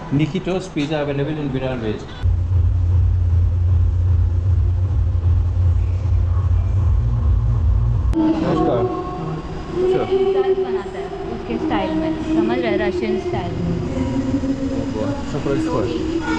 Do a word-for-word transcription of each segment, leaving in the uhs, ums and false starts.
Nikitos pizza available in Virar West. नमस्कार। बनाता है उसके स्टाइल में, समझ रहे, रशियन स्टाइल में। Что происходит?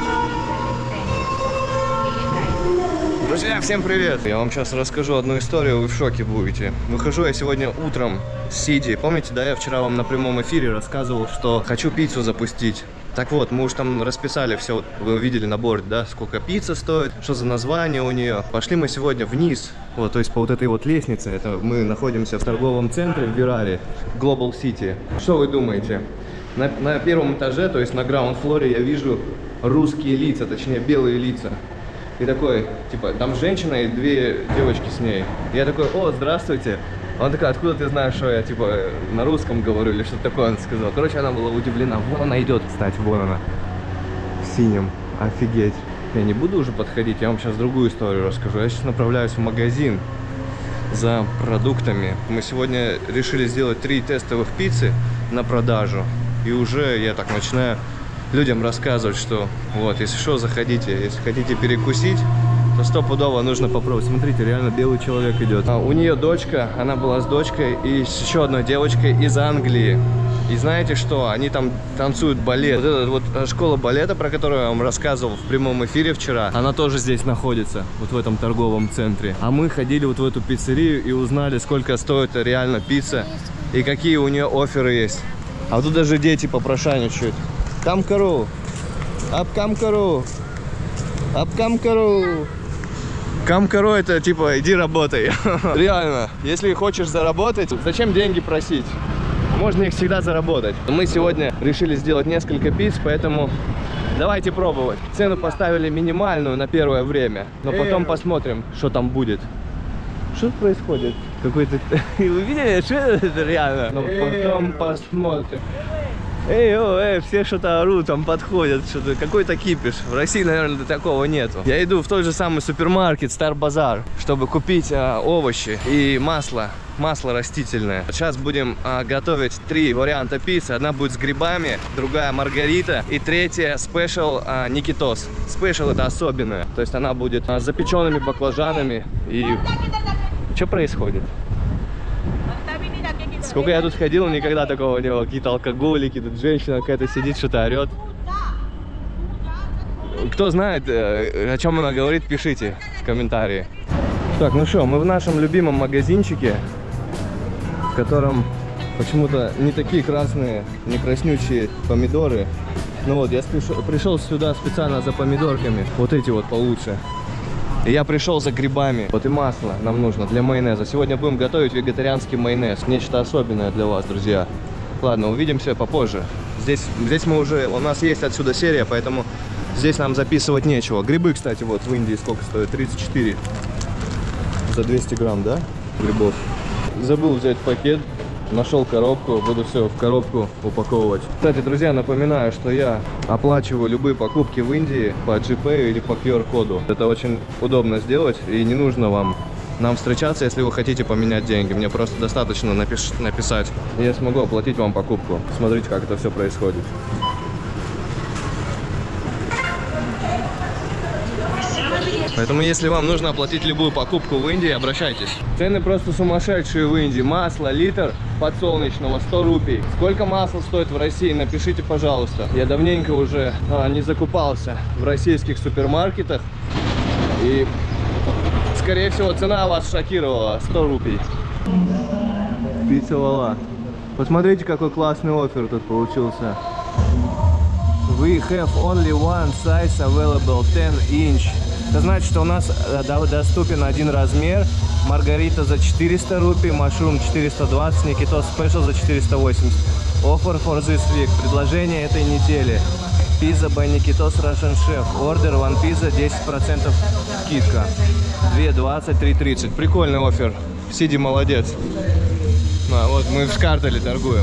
Друзья, всем привет! Я вам сейчас расскажу одну историю, вы в шоке будете. Выхожу я сегодня утром с Сиди. Помните, да, я вчера вам на прямом эфире рассказывал, что хочу пиццу запустить. Так вот, мы уж там расписали все, вы видели на борде, да, сколько пицца стоит, что за название у нее. Пошли мы сегодня вниз, вот, то есть по вот этой вот лестнице. Это мы находимся в торговом центре в Вираре, Global City. Что вы думаете? На, на первом этаже, то есть на граунд-флоре, я вижу русские лица, точнее белые лица. И такой, типа, там женщина и две девочки с ней. Я такой: о, здравствуйте. Она такая: откуда ты знаешь, что я, типа, на русском говорю или что-то такое, она сказала. Короче, она была удивлена. Вон она идет, кстати, вон она. В синем. Офигеть. Я не буду уже подходить, я вам сейчас другую историю расскажу. Я сейчас направляюсь в магазин за продуктами. Мы сегодня решили сделать три тестовых пиццы на продажу. И уже я так начинаю людям рассказывать, что вот, если что, заходите, если хотите перекусить, то стопудово нужно попробовать. Смотрите, реально белый человек идет. А у нее дочка, она была с дочкой и с еще одной девочкой из Англии. И знаете что? Они там танцуют балет. Вот эта вот школа балета, про которую я вам рассказывал в прямом эфире вчера, она тоже здесь находится, вот в этом торговом центре. А мы ходили вот в эту пиццерию и узнали, сколько стоит реально пицца и какие у нее офферы есть. А тут даже дети попрошайничают. Камкару, апкамкару, апкамкару. Камкару — это типа иди работай. Реально, если хочешь заработать, зачем деньги просить? Можно их всегда заработать. Мы сегодня решили сделать несколько пиц, поэтому давайте пробовать. Цену поставили минимальную на первое время, но потом посмотрим, что там будет. Что происходит? Какой-то... Вы видели, что это реально? Но потом посмотрим. Эй, о, эй, все что-то орут, там подходят, что-то, какой-то кипиш. В России, наверное, такого нету. Я иду в тот же самый супермаркет Star Bazaar, чтобы купить а, овощи и масло, масло растительное. Сейчас будем а, готовить три варианта пиццы. Одна будет с грибами, другая маргарита и третья спешл а, Никитос. Спешл — это особенная, то есть она будет а, с запеченными баклажанами. И что происходит? Сколько я тут ходил, никогда такого не было. Какие-то алкоголики, тут женщина какая-то сидит, что-то орет. Кто знает, о чем она говорит, пишите в комментарии. Так, ну что, мы в нашем любимом магазинчике, в котором почему-то не такие красные, не краснючие помидоры. Ну вот, я пришел сюда специально за помидорками. Вот эти вот получше. И я пришел за грибами. Вот и масло нам нужно для майонеза. Сегодня будем готовить вегетарианский майонез. Нечто особенное для вас, друзья. Ладно, увидимся попозже. Здесь, здесь мы уже... У нас есть отсюда серия, поэтому здесь нам записывать нечего. Грибы, кстати, вот в Индии сколько стоят? тридцать четыре за двести грамм, да? Грибов. Забыл взять пакет. Нашел коробку, буду все в коробку упаковывать. Кстати, друзья, напоминаю, что я оплачиваю любые покупки в Индии по джи пэй или по ку ар коду. Это очень удобно сделать, и не нужно вам нам встречаться, если вы хотите поменять деньги. Мне просто достаточно напиш написать, и я смогу оплатить вам покупку. Смотрите, как это все происходит. Поэтому, если вам нужно оплатить любую покупку в Индии, обращайтесь. Цены просто сумасшедшие в Индии. Масло, литр подсолнечного, сто рупий. Сколько масла стоит в России, напишите, пожалуйста. Я давненько уже а, не закупался в российских супермаркетах. И, скорее всего, цена вас шокировала. сто рупий. Пицца Лала. Посмотрите, какой классный оффер тут получился. We have only one size available, ten inch. Это значит, что у нас доступен один размер. Маргарита за четыреста рупий, машрум четыреста двадцать, Никитос спешл за четыреста восемьдесят. Offer for this week. Предложение этой недели. Pizza by Никитос Russian Chef. Order one pizza, десять процентов скидка. два двадцать, три тридцать. Прикольный оффер. Сиди молодец. А, вот мы в картеле торгуем.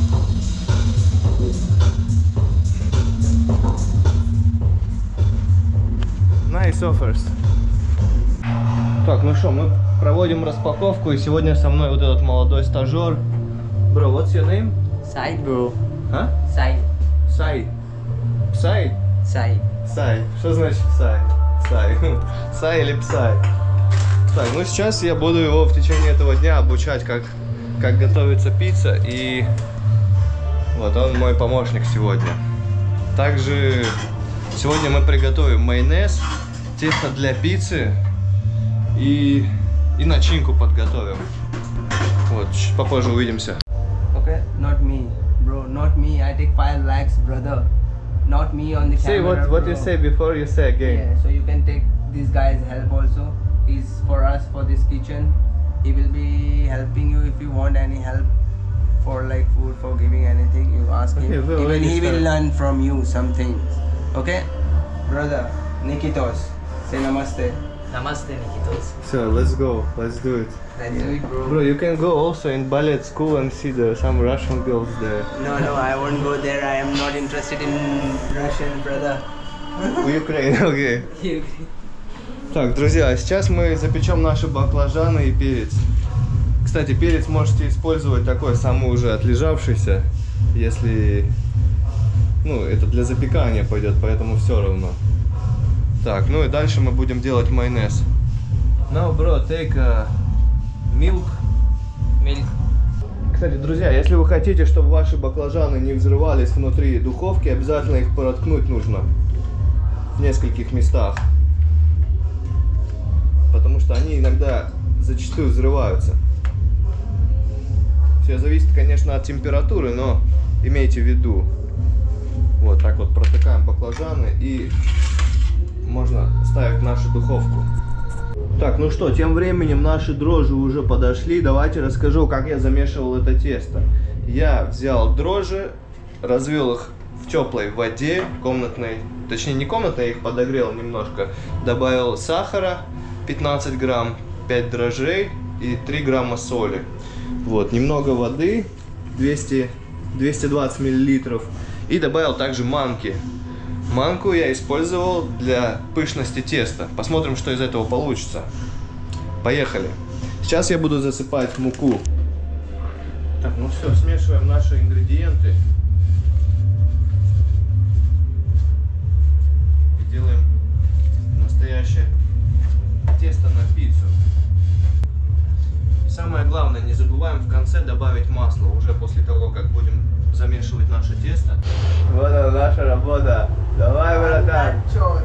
Nice offers. Так, ну что, мы проводим распаковку, и сегодня со мной вот этот молодой стажер. Bro, what's your name? Sai, bro. Huh? Sai. Sai. Псай? Sai. Псай. Что значит псай? Псай. Псай или псай? Так, ну сейчас я буду его в течение этого дня обучать, как, как готовится пицца. И вот он мой помощник сегодня. Также сегодня мы приготовим майонез, тесто для пиццы и, и начинку подготовим. Вот, чуть попозже увидимся. Okay, not me, bro. Not me. I take five lakhs, brother. Not me on the Say camera. what, what bro. you say before you say again. Yeah, so you can take this guy's help also. He's for us for this kitchen. He will be helping you if you want any help for like food, for giving anything. You ask Okay, him. well, Even when you he will start- learn from you some things. Okay, brother Nikitos, say namaste. Namaste, Nikitos. So let's go, let's do it. Let's do it, bro. Bro, you can go also in ballet school and see there some Russian girls there. No, no, I won't go there. I am not interested in Russian, brother. Ukraine, окей. Так, друзья, сейчас мы запечем наши баклажаны и перец. Кстати, перец можете использовать такой самый уже отлежавшийся, если, ну, это для запекания пойдет, поэтому все равно. Так, ну и дальше мы будем делать майонез. Now, bro, take a milk. Milk. Кстати, друзья, если вы хотите, чтобы ваши баклажаны не взрывались внутри духовки, обязательно их проткнуть нужно в нескольких местах. Потому что они иногда зачастую взрываются. Все зависит, конечно, от температуры, но имейте в виду. Вот так вот протыкаем баклажаны и можно ставить в нашу духовку. Так, ну что, тем временем наши дрожжи уже подошли. Давайте расскажу, как я замешивал это тесто. Я взял дрожжи, развел их в теплой воде комнатной, точнее не комнатной, я их подогрел немножко. Добавил сахара пятнадцать грамм, пять дрожжей и три грамма соли. Вот, немного воды, двести, двести двадцать миллилитров. И добавил также манки. Манку я использовал для пышности теста. Посмотрим, что из этого получится. Поехали. Сейчас я буду засыпать муку. Так, ну все, смешиваем наши ингредиенты. И делаем настоящее тесто на пиццу. И самое главное, не забываем в конце добавить масло, уже после того, как будем замешивать наше тесто. Вот она, наша работа. Давай, братан.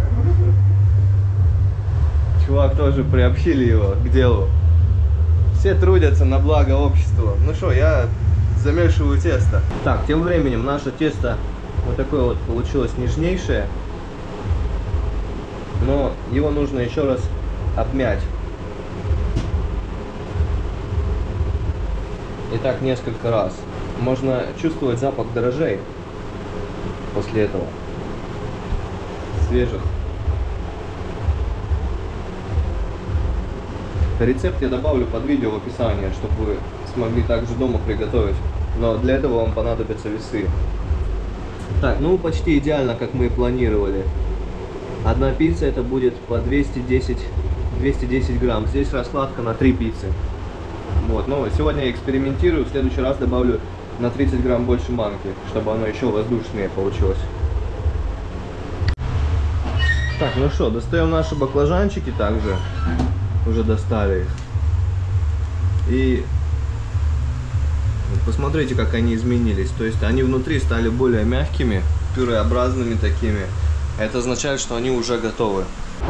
Чувак тоже приобщили его к делу. Все трудятся на благо общества. Ну что, я замешиваю тесто. Так, тем временем наше тесто вот такое вот получилось нежнейшее. Но его нужно еще раз обмять. И так несколько раз. Можно чувствовать запах дрожжей после этого. Свежих. Рецепт я добавлю под видео в описании, чтобы вы смогли также дома приготовить. Но для этого вам понадобятся весы. Так, ну почти идеально, как мы и планировали. Одна пицца это будет по двести десять грамм. Здесь раскладка на три пиццы. Вот, но сегодня я экспериментирую, в следующий раз добавлю на тридцать грамм больше манки, чтобы оно еще воздушнее получилось. Так, ну что, достаем наши баклажанчики также. Уже достали их. И посмотрите, как они изменились. То есть они внутри стали более мягкими, пюреобразными такими. Это означает, что они уже готовы.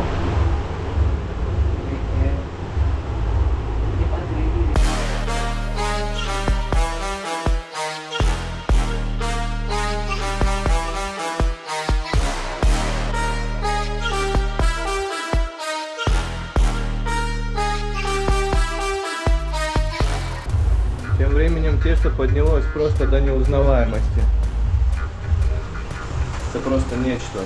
Тем временем тесто поднялось просто до неузнаваемости. Это просто нечто.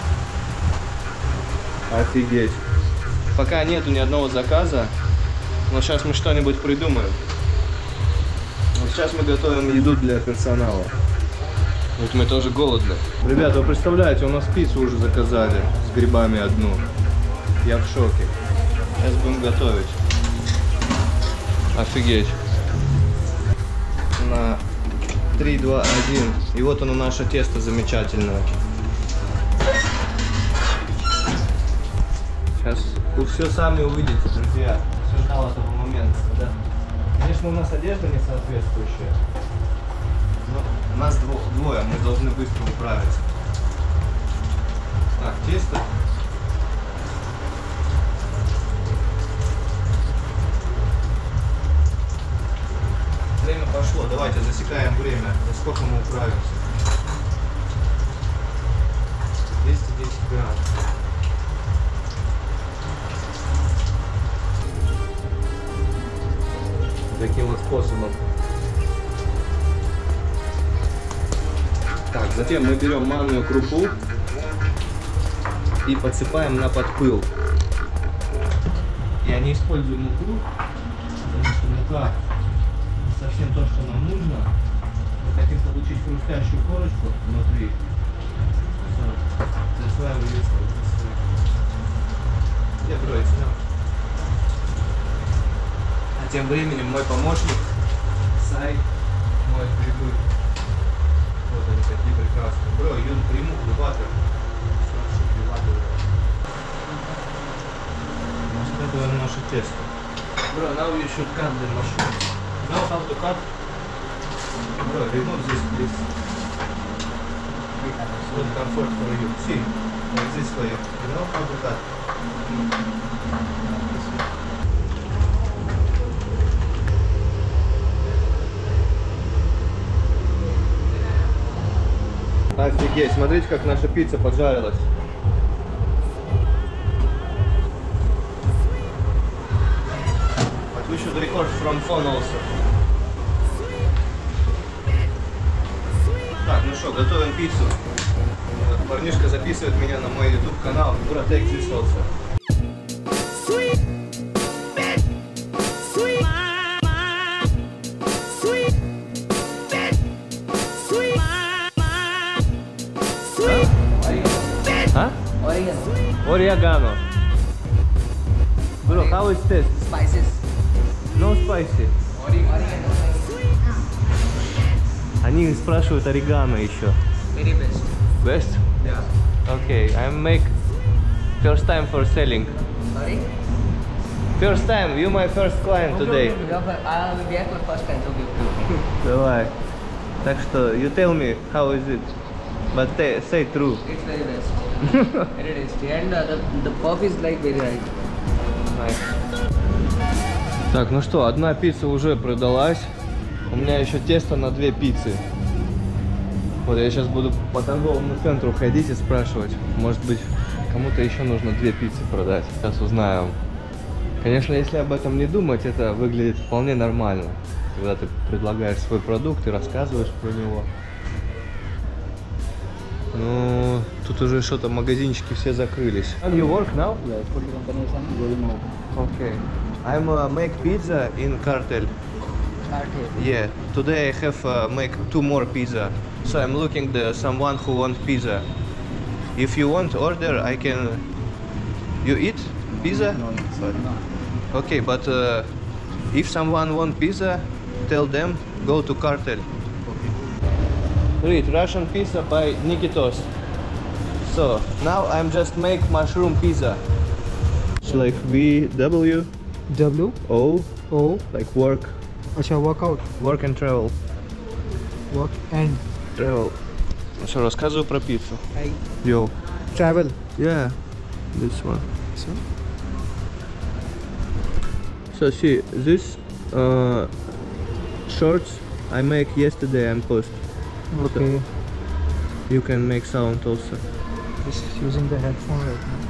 Офигеть. Пока нету ни одного заказа, но сейчас мы что-нибудь придумаем. Вот сейчас мы готовим еду для персонала. Вот мы тоже голодны. Ребята, вы представляете, у нас пиццу уже заказали с грибами одну. Я в шоке. Сейчас будем готовить. Офигеть. На три, два, один. И вот оно, наше тесто замечательное. Сейчас вы все сами увидите, друзья. Все ждал этого момента, да. Конечно, у нас одежда не соответствующая. Но нас дво двое, мы должны быстро управиться. Так, тесто. Время пошло, давайте засекаем время. За сколько мы управимся? двести десять грамм. Таким вот способом. Так, затем мы берем манную крупу и подсыпаем на подпыл. Я не использую муку, потому что мука не совсем то, что нам нужно. Мы хотим получить хрустящую корочку внутри. Все, засваиваем лист. Где брось, да? А тем временем мой помощник Сай моет грибы. Вот они такие прекрасные. Bro, you remove the butter. Это наше тесто. Bro, now you should cut the mushroom. Know how to cut? Bro, remove this, please. It's not comfort for you. See, like this way. You know how to cut? Офигеть, смотрите, как наша пицца поджарилась. But we should record from phone also. Так, ну что, готовим пиццу. Парнишка записывает меня на мой YouTube канал. Bro, take this also. Huh? Oregano. Oregano. Bro, how is this? Spices. No spicy. Oregano. Они спрашивают орегано еще. Very best. Best? Yeah. Okay, I make first time for selling. Sorry? First time, you my first client today. I will be at my first time. Okay. Давай. Так что, you tell me how is it, but say true. It's very best. Very tasty. And uh, the, the puff is like very right. Nice. Так, ну что, одна пицца уже продалась. У меня еще тесто на две пиццы. Вот я сейчас буду по торговому центру ходить и спрашивать. Может быть, кому-то еще нужно две пиццы продать. Сейчас узнаем. Конечно, если об этом не думать, это выглядит вполне нормально. Когда ты предлагаешь свой продукт и рассказываешь про него. Ну, тут уже что-то, магазинчики все закрылись. How you work now? Yeah, food companies and going out. Okay. I'm uh, make pizza in Cartel. Cartel. Yeah. Today I have uh, make two more pizza. So I'm looking the someone who want pizza. If you want order, I can. You eat pizza? No, sorry. No. Okay, but uh, if someone want pizza, tell them go to Cartel. Read Russian pizza by Nikitos. So now I'm just make mushroom pizza. It's like V W W O O. like work, Acha workout. work and travel, Work and travel. Ну что, рассказываю про пиццу. I Yo. travel. Yeah, this one. So So see, this uh, shorts I make yesterday and post. okay. You can make sound also. Just using the headphone right now.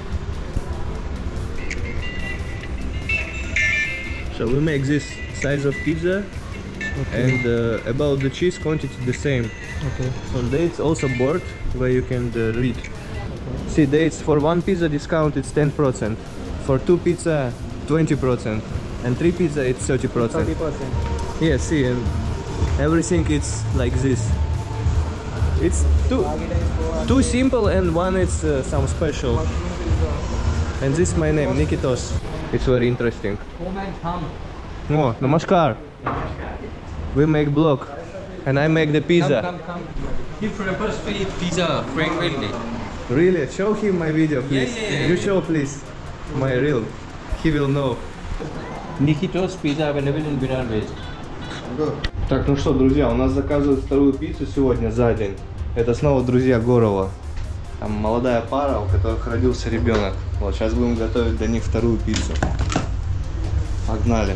So we make this size of pizza, Okay. and uh, about the cheese quantity the same. Okay. So dates also board where you can uh, read. See, dates for one pizza discount it's ten percent, for two pizza twenty percent, and three pizza it's thirty percent. Thirty percent. Yeah, see, and everything it's like this. It's too too simple, and one is uh, some special. And this is my name, Nikitos. It's very interesting. Oh, namaskar. We make blog, and I make the pizza. Come, come, come. He prepares pizza frequently. Really? Show him my video, please. yeah, yeah, You yeah. show, please. My real. He will know. Nikitos pizza available in Virar West. Так, ну что, друзья, у нас заказывают вторую пиццу сегодня за день. Это снова друзья Горова. Там молодая пара, у которых родился ребенок. Вот, сейчас будем готовить для них вторую пиццу. Погнали.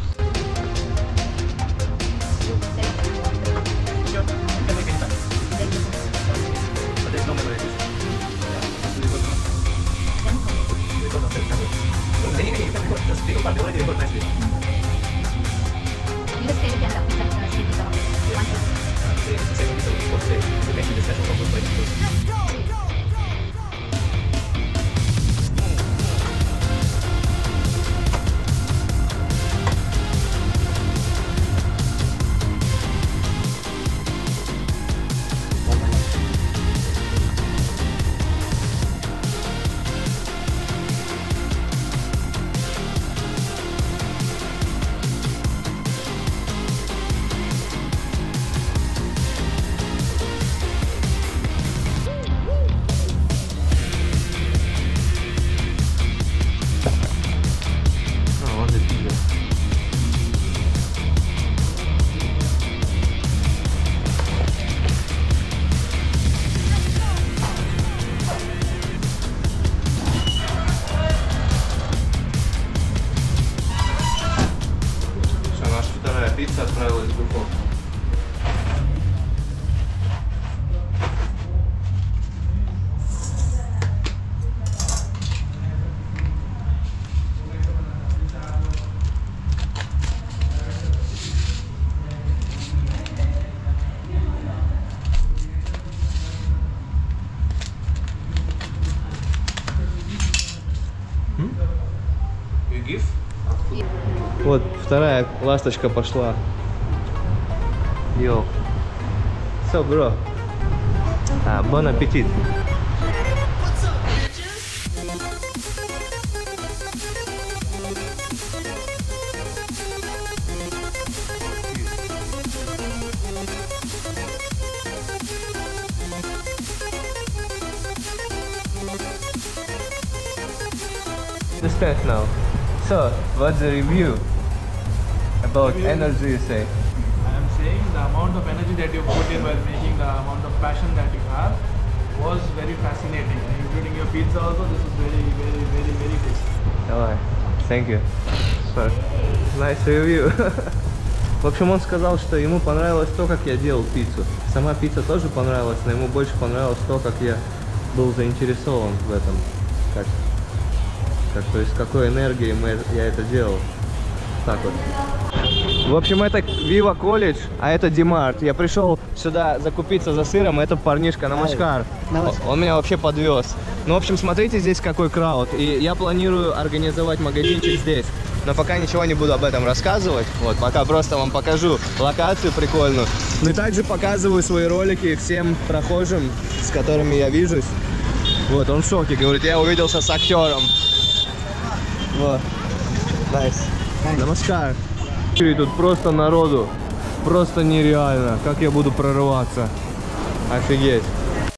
Пицца отправилась в духовку. You give? Вот вторая ласточка пошла. Йоу. So, bro. А, bon appetit. Discuss now. So, what's the review about energy you say? I am saying the amount of energy that you put in while making, the amount of passion that you have was very fascinating. And including your pizza also, this is very, very, very, very tasty. Давай. Thank you. For nice review. В общем, он сказал, что ему понравилось то, как я делал пиццу. Сама пицца тоже понравилась, но ему больше понравилось то, как я был заинтересован в этом. Как, как, то есть, с какой энергией мы, я это делал. Так вот. В общем, это Viva College, а это Dimart. Я пришел сюда закупиться за сыром, это парнишка Намашкар. Он меня вообще подвез. Ну, в общем, смотрите здесь какой крауд. И я планирую организовать магазинчик здесь. Но пока ничего не буду об этом рассказывать. Вот, пока просто вам покажу локацию прикольную. Ну и также показываю свои ролики всем прохожим, с которыми я вижусь. Вот, он в шоке, говорит, я увиделся с актером. Вот. Найс. Намаскар. И тут просто народу. Просто нереально. Как я буду прорываться. Офигеть.